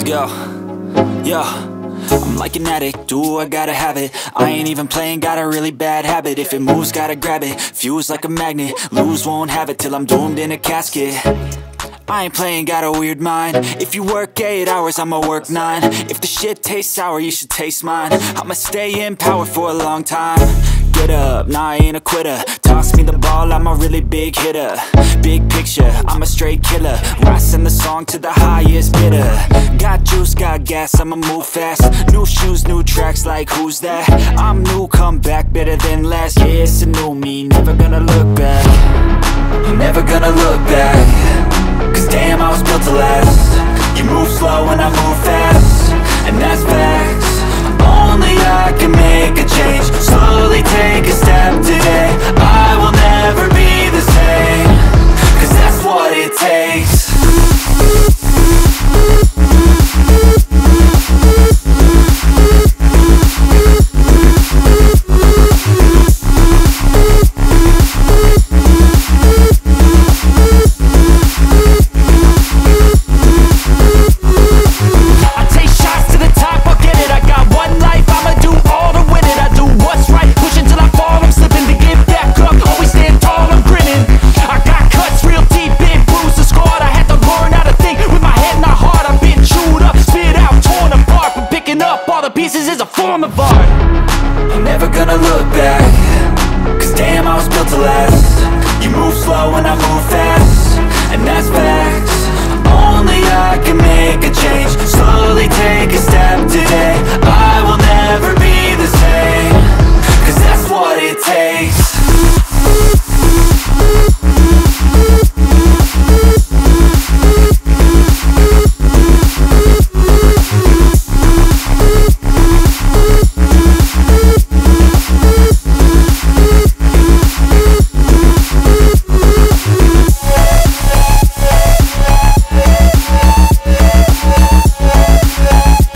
Let's go. Yo, I'm like an addict, ooh, I gotta have it. I ain't even playing, got a really bad habit. If it moves, gotta grab it, fuse like a magnet. Lose, won't have it till I'm doomed in a casket. I ain't playing, got a weird mind. If you work 8 hours, I'ma work 9. If the shit tastes sour, you should taste mine. I'ma stay in power for a long time. Get up, nah, I ain't a quitter. Toss me the ball, I'm a really big hitter. Big picture, I'm a straight killer. I send the song to the highest bidder. Got juice, got gas, I'ma move fast. New shoes, new tracks, like who's that? I'm new, come back, better than last. Yeah, it's a new me, never gonna look back. I'm never gonna look back. Cause damn, I was built to last. You move slow and I move fast, and that's facts. Only I can make a change. Slowly take a step today. I will never be the same, cause that's what it takes. Pieces is a form of art. I'm never gonna look back. Cause damn, I was built to last. You move slow and I move fast, and that's facts. Only I can make a change. Slowly take a step today.